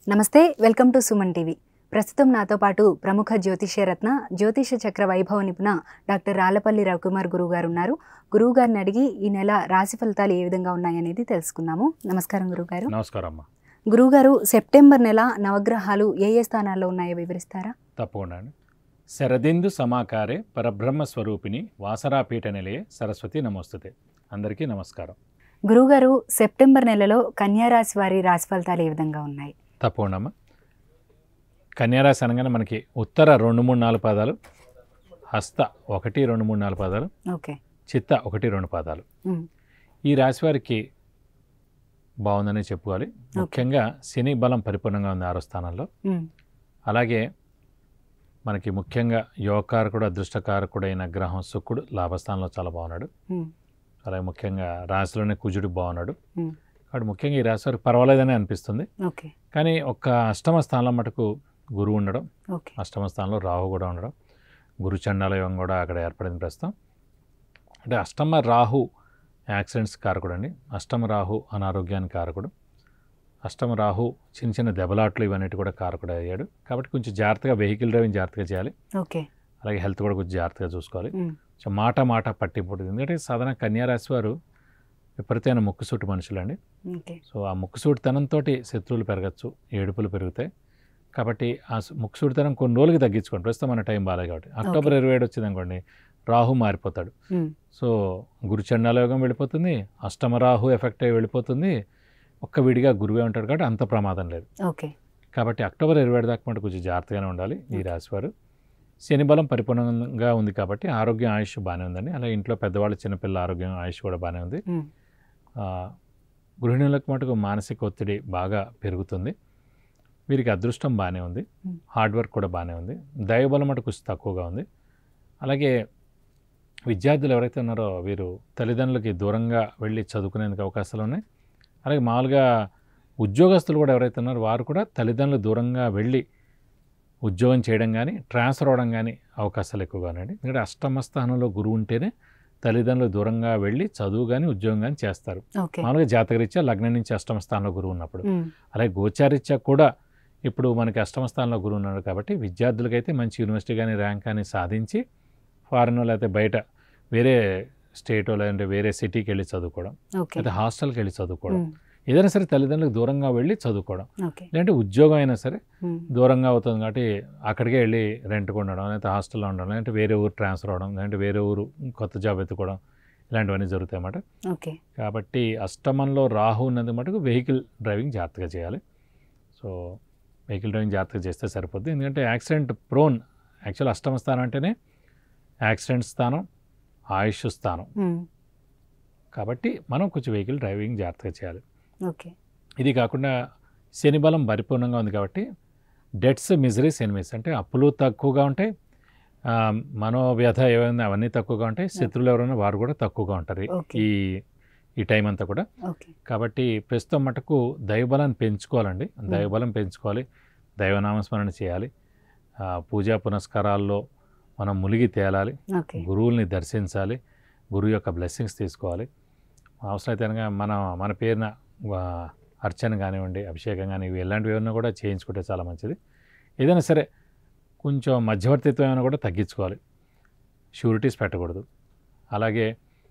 నమస్తే, welcome to Suman TV. ప్రస్తుతం నాతో పాటు ప్రముఖ జ్యోతిష్యరత్న జ్యోతిష చక్ర వైభవ నిపుణ డాక్టర్ రాళ్లపల్లి రవికుమార్ గురువు గారు ఉన్నారు. గురువు గారిని అడిగి ఈ నెల రాశి ఫలితాలు ఏ విధంగా ఉన్నాయనేది తెలుసుకుందాము. నమస్కారం గురువు గారు. నమస్కారం అమ్మా. గురువు గారు, సెప్టెంబర్ నెల నవగ్రహాలు ఏ ఏ స్థానాల్లో ఉన్నాయో వివరిస్తారా? తప్పకుండా. శరదిందు సమాకారే పరబ్రహ్మ స్వరూపిణి వాసరాపీఠ నిలయే సరస్వతి నమోస్తుతే. అందరికీ నమస్కారం. గురువుగారు, సెప్టెంబర్ నెలలో కన్యా రాశి వారి రాశి ఫలితాలు ఏ విధంగా ఉన్నాయి? తప్పకుండా. కన్యారాశి అనగానే మనకి ఉత్తర 2, 3, 4 పాదాలు, హస్త 1, 2, 3, 4 పాదాలు, చిత్త 1, 2 పాదాలు. ఈ రాశి వారికి బాగుందని చెప్పుకోవాలి. ముఖ్యంగా శని బలం పరిపూర్ణంగా ఉంది 6వ స్థానంలో. అలాగే మనకి ముఖ్యంగా యోగకారకుడు అదృష్టకారకుడైన గ్రహం శుక్రుడు లాభస్థానంలో చాలా బాగున్నాడు. అలాగే ముఖ్యంగా రాశిలోనే కుజుడు బాగున్నాడు. కాబట్టి ముఖ్యంగా ఈ రాశి వారికి పర్వాలేదని అనిపిస్తుంది. కానీ ఒక్క అష్టమ స్థానంలో మటుకు గురువు ఉండడం, అష్టమ స్థానంలో రాహు కూడా ఉండడం, గురు చండాల యోగం కూడా అక్కడ ఏర్పడింది ప్రస్తుతం. అంటే అష్టమ రాహు యాక్సిడెంట్స్ కారకుడు అండి. అష్టమ రాహు అనారోగ్యానికి కారకుడు. అష్టమ రాహు చిన్న చిన్న దెబ్బలాట్లు ఇవన్నిటి కూడా కారకుడు అయ్యాడు. కాబట్టి కొంచెం జాగ్రత్తగా వెహికల్ డ్రైవింగ్ జాగ్రత్తగా చేయాలి. అలాగే హెల్త్ కూడా కొంచెం జాగ్రత్తగా చూసుకోవాలి. సో మాట పట్టిపోతుంది. ఎందుకంటే సాధారణ కన్యారాశి వారు విపరీతమైన ముక్కుసూటి మనుషులండి. సో ఆ ముక్కుసూటితనంతో శత్రువులు పెరగచ్చు, ఏడుపులు పెరుగుతాయి. కాబట్టి ఆ ముక్కుసూటితనం కొన్ని రోజులకి తగ్గించుకోండి. ప్రస్తుతం మన టైం బాగాలేదు కాబట్టి. అక్టోబర్ 27 వచ్చింది అనుకోండి, రాహు మారిపోతాడు. సో గురు చండాల యోగం వెళ్ళిపోతుంది, అష్టమ రాహు ఎఫెక్ట్ అయ్యి వెళ్ళిపోతుంది. ఒక్క విడిగా గురువే ఉంటాడు కాబట్టి అంత ప్రమాదం లేదు. కాబట్టి అక్టోబర్ 27 దాకా మటు కొంచెం జాగ్రత్తగానే ఉండాలి ఈ రాశివారు. శని బలం పరిపూర్ణంగా ఉంది కాబట్టి ఆరోగ్యం, ఆయుష్ బాగానే ఉందండి. అలాగే ఇంట్లో పెద్దవాళ్ళు, చిన్నపిల్లల ఆరోగ్యం, ఆయుష్ కూడా బాగానే ఉంది. గృహిణులకు మటుకు మానసిక ఒత్తిడి బాగా పెరుగుతుంది. వీరికి అదృష్టం బాగానే ఉంది, హార్డ్ వర్క్ కూడా బాగానే ఉంది. దైవబలం మటుకు కొంచెం తక్కువగా ఉంది. అలాగే విద్యార్థులు ఎవరైతే ఉన్నారో వీరు తల్లిదండ్రులకి దూరంగా వెళ్ళి చదువుకునేందుకు అవకాశాలు ఉన్నాయి. అలాగే మామూలుగా ఉద్యోగస్తులు కూడా ఎవరైతే ఉన్నారో వారు కూడా తల్లిదండ్రులు దూరంగా వెళ్ళి ఉద్యోగం చేయడం కానీ, ట్రాన్స్ఫర్ అవ్వడం కానీ అవకాశాలు ఎక్కువగా ఉన్నాయండి. ఎందుకంటే అష్టమ స్థానంలో గురువు ఉంటేనే తల్లిదండ్రులు దూరంగా వెళ్ళి చదువు కానీ, ఉద్యోగం కానీ చేస్తారు. మామూలుగా జాతకరీత్యా లగ్నం నుంచి అష్టమ స్థానంలో గురువు ఉన్నప్పుడు. అలాగే గోచారీత్యా కూడా ఇప్పుడు మనకి అష్టమ స్థానంలో గురువు ఉన్నాడు కాబట్టి విద్యార్థులకైతే మంచి యూనివర్సిటీ కానీ, ర్యాంక్ కానీ సాధించి ఫారెన్ లేకపోతే బయట వేరే స్టేటో లేదంటే వేరే సిటీకి వెళ్ళి చదువుకోవడం, లేకపోతే హాస్టల్కి వెళ్ళి చదువుకోవడం, ఏదైనా సరే తల్లిదండ్రులకు దూరంగా వెళ్ళి చదువుకోవడం. లేదంటే ఉద్యోగం అయినా సరే దూరంగా అవుతుంది కాబట్టి అక్కడికే వెళ్ళి రెంట్కి ఉండడం, లేకపోతే హాస్టల్లో ఉండడం, లేదంటే వేరే ఊరు ట్రాన్స్ఫర్ అవ్వడం, లేదంటే వేరే ఊరు కొత్త జాబ్ ఎత్తుకోవడం, ఇలాంటివన్నీ జరుగుతాయి అన్నమాట. కాబట్టి అష్టమంలో రాహు ఉన్నది మటుకు వెహికల్ డ్రైవింగ్ జాగ్రత్తగా చేయాలి. సో వెహికల్ డ్రైవింగ్ జాగ్రత్తగా చేస్తే సరిపోద్ది. ఎందుకంటే యాక్సిడెంట్ ప్రోన్, యాక్చువల్ అష్టమ స్థానం అంటేనే యాక్సిడెంట్ స్థానం, ఆయుష్ స్థానం. కాబట్టి మనం కొంచెం వెహికల్ డ్రైవింగ్ జాగ్రత్తగా చేయాలి. ఇది కాకుండా శని బలం పరిపూర్ణంగా ఉంది కాబట్టి డెట్స్, మిజరీస్, ఎనిమీస్ అంటే అప్పులు తక్కువగా ఉంటాయి, మనోవ్యధ ఏమైనా అవన్నీ తక్కువగా ఉంటాయి, శత్రువులు ఎవరైనా వారు కూడా తక్కువగా ఉంటారు ఈ టైం అంతా కూడా. కాబట్టి ప్రస్తుతం మటుకు దైవబలాన్ని పెంచుకోవాలండి. దైవబలం పెంచుకోవాలి, దైవనామస్మరణ చేయాలి, పూజా పునస్కారాల్లో మనం మునిగి తేలాలి, గురువుల్ని దర్శించాలి, గురువు యొక్క బ్లెస్సింగ్స్ తీసుకోవాలి. అవసరమైతే కనుక మన పేరున అర్చన కానివ్వండి, అభిషేకం కానీ ఇవి ఎలాంటివి ఏమైనా కూడా చేయించుకుంటే చాలా మంచిది. ఏదైనా సరే కొంచెం మధ్యవర్తిత్వం ఏమైనా కూడా తగ్గించుకోవాలి, షూరిటీస్ పెట్టకూడదు. అలాగే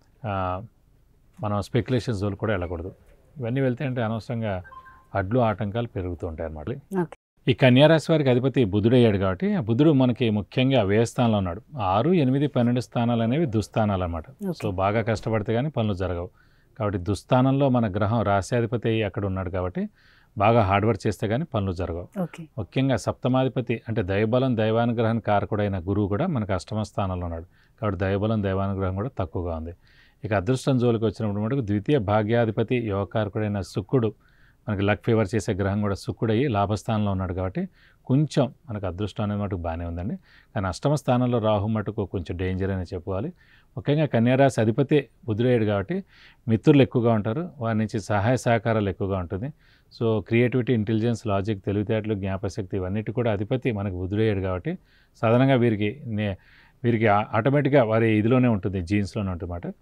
మనం స్పెక్యులేషన్స్ జోలు కూడా వెళ్ళకూడదు. ఇవన్నీ వెళ్తే అంటే అనవసరంగా అడ్లు ఆటంకాలు పెరుగుతూ ఉంటాయి అన్నమాట. ఈ కన్యారాశి వారికి అధిపతి బుధుడు అయ్యాడు కాబట్టి ఆ బుధుడు మనకి ముఖ్యంగా వ్యయ స్థానంలో ఉన్నాడు. 6, 8, 12 స్థానాలు అనేవి దుస్థానాలు అన్నమాట. సో బాగా కష్టపడితే కానీ పనులు జరగవు. కాబట్టి దుస్థానంలో మన గ్రహం రాశ్యాధిపతి అక్కడ ఉన్నాడు కాబట్టి బాగా హార్డ్ వర్క్ చేస్తే కానీ పనులు జరగవు. ముఖ్యంగా సప్తమాధిపతి అంటే దైవబలం, దైవానుగ్రహం కారకుడైన గురువు కూడా మనకు అష్టమ స్థానంలో ఉన్నాడు. కాబట్టి దైవబలం, దైవానుగ్రహం కూడా తక్కువగా ఉంది. ఇక అదృష్టం జోలికి వచ్చినప్పుడు మటుకు ద్వితీయ భాగ్యాధిపతి యోగకారకుడైన శుక్రుడు, మనకి లక్ ఫేవర్ చేసే గ్రహం కూడా శుక్రుడయ్యి లాభస్థానంలో ఉన్నాడు కాబట్టి కొంచెం మనకు అదృష్టం అనేది మటుకు బాగానే ఉందండి. కానీ అష్టమ స్థానంలో రాహు మటుకు కొంచెం డేంజర్ అని చెప్పుకోవాలి. ముఖ్యంగా కన్యారాశి అధిపతి బుధుడయ్యాడు కాబట్టి మిత్రులు ఎక్కువగా ఉంటారు, వారి నుంచి సహాయ సహకారాలు ఎక్కువగా ఉంటుంది. సో క్రియేటివిటీ, ఇంటెలిజెన్స్, లాజిక్, తెలివితేటలు, జ్ఞాపశక్తి ఇవన్నిటి కూడా అధిపతి మనకు బుధుడయ్యాడు కాబట్టి సాధారణంగా వీరికి ఆటోమేటిక్గా వారి ఇదిలోనే ఉంటుంది, జీన్స్లోనే ఉంటుందన్నమాట.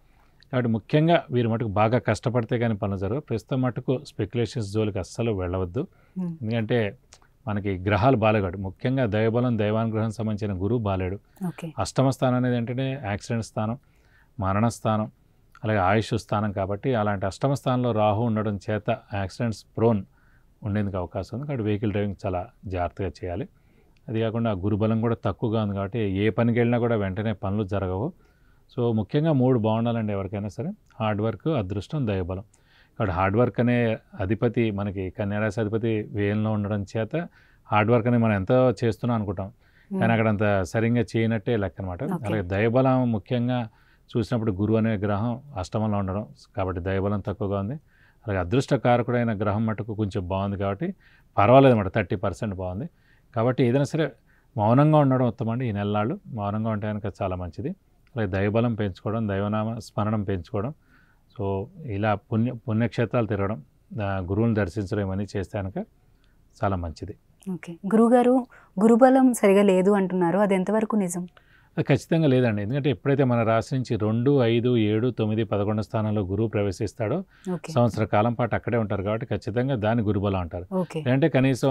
కాబట్టి ముఖ్యంగా వీరి మటుకు బాగా కష్టపడితే కానీ పనులు జరగవు. ప్రస్తుతం మటుకు స్పెక్యులేషన్స్ జోలికి అస్సలు వెళ్ళవద్దు. ఎందుకంటే మనకి గ్రహాలు బాలేగాడు, ముఖ్యంగా దైవబలం దైవానుగ్రహం సంబంధించిన గురువు బాలేడు. అష్టమ స్థానం అనేది ఏంటంటే యాక్సిడెంట్ స్థానం, మరణ స్థానం, అలాగే ఆయుష్ స్థానం. కాబట్టి అలాంటి అష్టమ స్థానంలో రాహు ఉండడం చేత యాక్సిడెంట్స్ ప్రోన్ ఉండేందుకు అవకాశం ఉంది. కాబట్టి వెహికల్ డ్రైవింగ్ చాలా జాగ్రత్తగా చేయాలి. అది కాకుండా గురుబలం కూడా తక్కువగా ఉంది కాబట్టి ఏ పనికి వెళ్ళినా కూడా వెంటనే పనులు జరగవు. సో ముఖ్యంగా 3 బాగుండాలండి ఎవరికైనా సరే: హార్డ్ వర్క్, అదృష్టం, దైవబలం. కాబట్టి హార్డ్ వర్క్ అనే అధిపతి మనకి కన్యారాశి అధిపతి వేయంలో ఉండడం చేత హార్డ్ వర్క్ అని మనం ఎంతో చేస్తున్నాం అనుకుంటాం, కానీ అక్కడ అంత సరిగ్గా చేయనట్టే లెక్క అనమాట. అలాగే దైవబలం ముఖ్యంగా చూసినప్పుడు గురువు అనే గ్రహం అష్టమంలో ఉండడం కాబట్టి దైవబలం తక్కువగా ఉంది. అలాగే అదృష్టకారకుడైన గ్రహం మటుకు కొంచెం బాగుంది కాబట్టి పర్వాలేదు అన్నమాట, 30% బాగుంది. కాబట్టి ఏదైనా సరే మౌనంగా ఉండడం ఉత్తమం అండి. ఈ నెలలాళ్ళు మౌనంగా ఉంటే కనుక చాలా మంచిది. అలాగే దైవబలం పెంచుకోవడం, దైవనామ స్మరణం పెంచుకోవడం, సో ఇలా పుణ్యక్షేత్రాలు తిరగడం, గురువుని దర్శించడం ఇవన్నీ చేస్తే కనుక చాలా మంచిది. ఓకే గురుగారు, గురుబలం సరిగా లేదు అంటున్నారు, అది ఎంతవరకు నిజం? అది ఖచ్చితంగా లేదండి. ఎందుకంటే ఎప్పుడైతే మన రాశి నుంచి 2, 5, 7, 9, 11 స్థానంలో గురువు ప్రవేశిస్తాడో సంవత్సర కాలం పాటు అక్కడే ఉంటారు కాబట్టి ఖచ్చితంగా దాన్ని గురుబలం అంటారు. లేదంటే కనీసం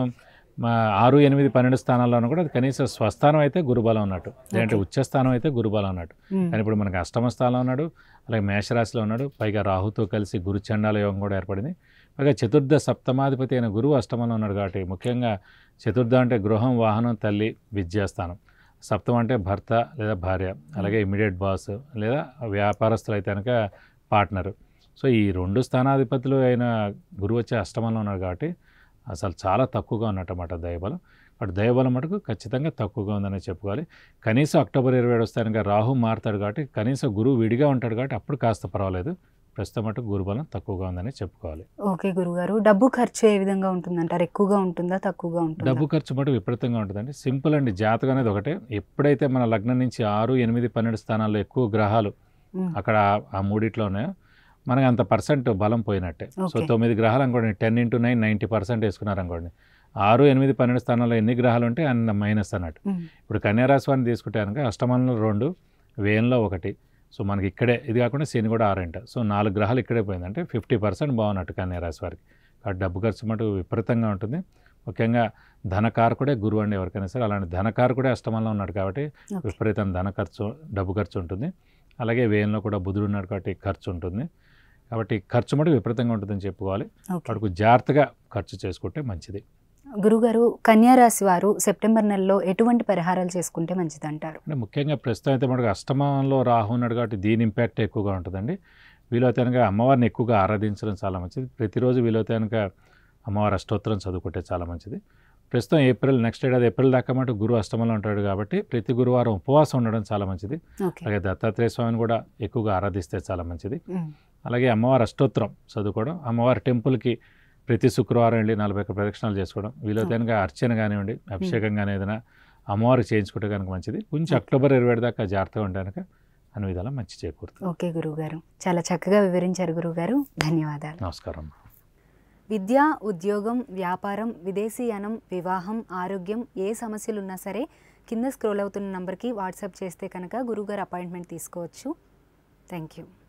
6, 8, 12 స్థానాల్లోనూ కూడా అది కనీసం స్వస్థానం అయితే గురుబలం ఉన్నట్టు, లేదంటే ఉచ్చస్థానం అయితే గురుబలం అన్నట్టు. కానీ ఇప్పుడు మనకి అష్టమ స్థానంలో ఉన్నాడు, అలాగే మేషరాశిలో ఉన్నాడు, పైగా రాహుతో కలిసి గురు చండాల యోగం కూడా ఏర్పడింది. పైగా చతుర్థ సప్తమాధిపతి అయిన గురువు అష్టమంలో ఉన్నాడు కాబట్టి ముఖ్యంగా చతుర్థ అంటే గృహం, వాహనం, తల్లి, విద్యాస్థానం. సప్తం అంటే భర్త లేదా భార్య, అలాగే ఇమీడియట్ బాస్ లేదా వ్యాపారస్తులు అయితే కనుక పార్ట్నరు. సో ఈ 2 స్థానాధిపతులు అయిన గురువు వచ్చే అష్టమంలో ఉన్నారు కాబట్టి అసలు చాలా తక్కువగా ఉన్నట్టమాట దైవబలం. బట్ దైవబలం మటుకు ఖచ్చితంగా తక్కువగా ఉందని చెప్పుకోవాలి. కనీసం అక్టోబర్ 27 వస్తే కనుక రాహు మారుతాడు కాబట్టి కనీసం గురువు విడిగా ఉంటాడు కాబట్టి అప్పుడు కాస్త పర్వాలేదు. ప్రస్తుతం మటుకు గురుబలం తక్కువగా ఉందని చెప్పుకోవాలి. ఓకే గురుగారు, డబ్బు ఖర్చు ఏ విధంగా ఉంటుందంటారు? ఎక్కువగా ఉంటుందా, తక్కువగా ఉంటుందా? డబ్బు ఖర్చు మటుకు విపరీతంగా ఉంటుందండి. సింపుల్ అండి, జాతకం అనేది ఒకటే. ఎప్పుడైతే మన లగ్నం నుంచి 6, 8, 12 స్థానాల్లో ఎక్కువ గ్రహాలు అక్కడ ఆ మూడిట్లో ఉన్నాయో మనకి అంత పర్సెంట్ బలం పోయినట్టే. సో 9 గ్రహాలు అనుకోండి, 10 × 9 90% వేసుకున్నారు అనుకోండి. 6, 8, 12 స్థానాల్లో ఎన్ని గ్రహాలు ఉంటే అన్న మైనస్ అన్నట్టు. ఇప్పుడు కన్యారాశి వారిని తీసుకుంటే కనుక అష్టమంలో 2, వ్యయంలో 1. సో మనకి ఇక్కడే, ఇది కాకుండా శని కూడా 6 సో 4 గ్రహాలు ఇక్కడే పోయింది, అంటే 50% బాగున్నట్టు కన్యారాశి వారికి. కాబట్టి డబ్బు ఖర్చు మటు విపరీతంగా ఉంటుంది. ముఖ్యంగా ధనకారకుడే గురువు అండి ఎవరికైనా సరే. అలాంటి ధనకారకుడే అష్టమంలో ఉన్నాడు కాబట్టి విపరీతం డబ్బు ఖర్చు ఉంటుంది. అలాగే వ్యయంలో కూడా బుధుడు ఉన్నాడు కాబట్టి ఖర్చు ఉంటుంది. కాబట్టి ఖర్చు మటు విపరీతంగా ఉంటుందని చెప్పుకోవాలి. వాటికి జాగ్రత్తగా ఖర్చు చేసుకుంటే మంచిది. గురుగారు, కన్యారాశి వారు సెప్టెంబర్ నెలలో ఎటువంటి పరిహారాలు చేసుకుంటే మంచిది అంటారు? అంటే ముఖ్యంగా ప్రస్తుతం అయితే మనకు అష్టమంలో రాహు ఉన్నాడు కాబట్టి దీని ఇంపాక్ట్ ఎక్కువగా ఉంటుందండి. వీలైతే కనుక అమ్మవారిని ఎక్కువగా ఆరాధించడం చాలా మంచిది. ప్రతిరోజు వీలైతే కనుక అమ్మవారి అష్టోత్తరం చదువుకుంటే చాలా మంచిది. ప్రస్తుతం నెక్స్ట్ ఏడాది ఏప్రిల్ దాకా మటు గురువు అష్టమంలో ఉంటాడు కాబట్టి ప్రతి గురువారం ఉపవాసం ఉండడం చాలా మంచిది. అలాగే దత్తాత్రేయ స్వామిని కూడా ఎక్కువగా ఆరాధిస్తే చాలా మంచిది. అలాగే అమ్మవారి అష్టోత్తరం చదువుకోవడం, అమ్మవారి టెంపుల్కి ప్రతి శుక్రవారం వెళ్ళి 41 ప్రదక్షిణాలు చేసుకోవడం, వీలైతే కనుక అర్చన కానివ్వండి, అభిషేకం కానీ ఏదైనా అమ్మవారికి చేయించుకుంటే కనుక మంచిది. కొంచెం అక్టోబర్ 27 దాకా జాగ్రత్తగా ఉంటే కనుక అన్ని విధాలా మంచి చేకూరుతుంది. ఓకే గురువుగారు, చాలా చక్కగా వివరించారు గురువుగారు, ధన్యవాదాలు. నమస్కారం. విద్య, ఉద్యోగం, వ్యాపారం, విదేశీయానం, వివాహం, ఆరోగ్యం, ఏ సమస్యలున్నా సరే కింద స్క్రోల్ అవుతున్న నంబర్కి వాట్సాప్ చేస్తే కనుక గురువుగారు అపాయింట్మెంట్ తీసుకోవచ్చు. Thank you.